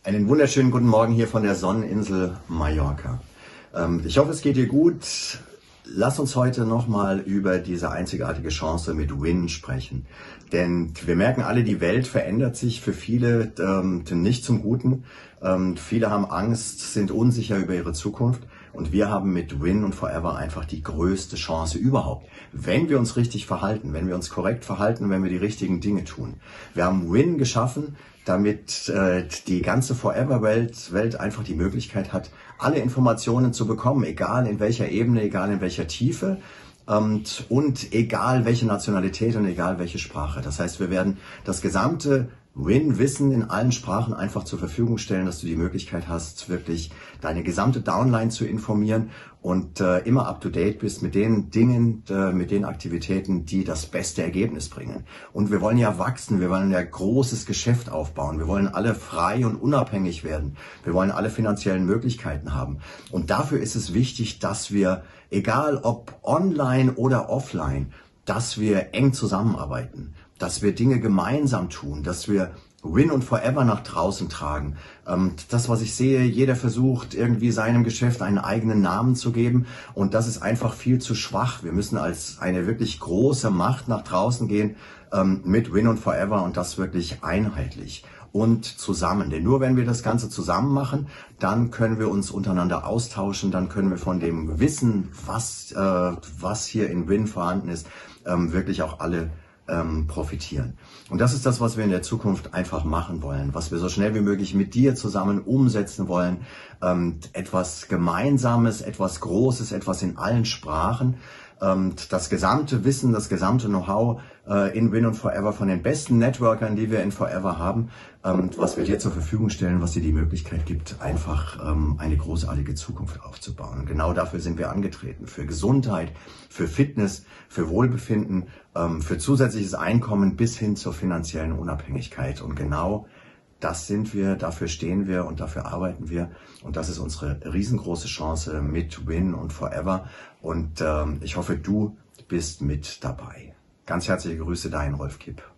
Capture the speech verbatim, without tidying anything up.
Einen wunderschönen guten Morgen hier von der Sonneninsel Mallorca. Ähm, ich hoffe, es geht dir gut. Lass uns heute nochmal über diese einzigartige Chance mit Win sprechen. Denn wir merken alle, die Welt verändert sich für viele ähm, nicht zum Guten. Ähm, viele haben Angst, sind unsicher über ihre Zukunft. Und wir haben mit Win und Forever einfach die größte Chance überhaupt. Wenn wir uns richtig verhalten, wenn wir uns korrekt verhalten, wenn wir die richtigen Dinge tun. Wir haben Win geschaffen, damit äh, die ganze Forever-Welt Welt einfach die Möglichkeit hat, alle Informationen zu bekommen, egal in welcher Ebene, egal in welcher Tiefe. Und, und egal welche Nationalität und egal welche Sprache. Das heißt, wir werden das gesamte Win-Wissen in allen Sprachen einfach zur Verfügung stellen, dass du die Möglichkeit hast, wirklich deine gesamte Downline zu informieren und äh, immer up-to-date bist mit den Dingen, äh, mit den Aktivitäten, die das beste Ergebnis bringen. Und wir wollen ja wachsen, wir wollen ja großes Geschäft aufbauen, wir wollen alle frei und unabhängig werden, wir wollen alle finanziellen Möglichkeiten haben. Und dafür ist es wichtig, dass wir, egal ob online oder offline, dass wir eng zusammenarbeiten, dass wir Dinge gemeinsam tun, dass wir Win und Forever nach draußen tragen. Das, was ich sehe, jeder versucht irgendwie seinem Geschäft einen eigenen Namen zu geben und das ist einfach viel zu schwach. Wir müssen als eine wirklich große Macht nach draußen gehen mit Win und Forever und das wirklich einheitlich und zusammen. Denn nur wenn wir das Ganze zusammen machen, dann können wir uns untereinander austauschen, dann können wir von dem Wissen, was, äh, was hier in Win vorhanden ist, ähm, wirklich auch alle ähm, profitieren. Und das ist das, was wir in der Zukunft einfach machen wollen, was wir so schnell wie möglich mit dir zusammen umsetzen wollen. Ähm, etwas Gemeinsames, etwas Großes, etwas in allen Sprachen. Das gesamte Wissen, das gesamte Know-how äh, in Win und Forever von den besten Networkern, die wir in Forever haben, ähm, was wir dir zur Verfügung stellen, was dir die Möglichkeit gibt, einfach ähm, eine großartige Zukunft aufzubauen. Und genau dafür sind wir angetreten. Für Gesundheit, für Fitness, für Wohlbefinden, ähm, für zusätzliches Einkommen bis hin zur finanziellen Unabhängigkeit. Und genau das sind wir, dafür stehen wir und dafür arbeiten wir. Und das ist unsere riesengroße Chance mit Win und Forever. Und ähm, ich hoffe, du bist mit dabei. Ganz herzliche Grüße, dein Rolf Kipp.